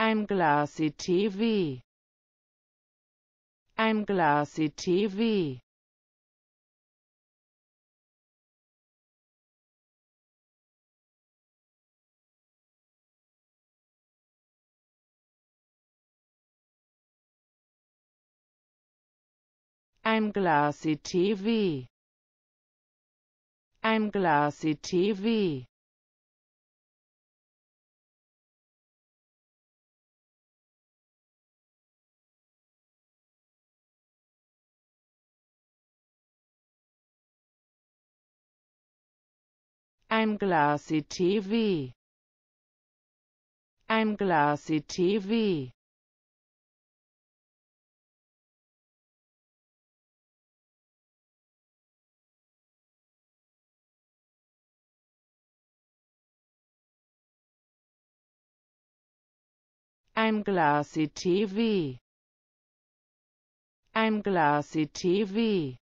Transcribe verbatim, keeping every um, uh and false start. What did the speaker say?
I'm Glassy T V. I'm Glassy T V. I'm Glassy T V. I'm Glassy T V. I'm Glassy T V. I'm Glassy T V. I'm Glassy T V. I'm Glassy T V.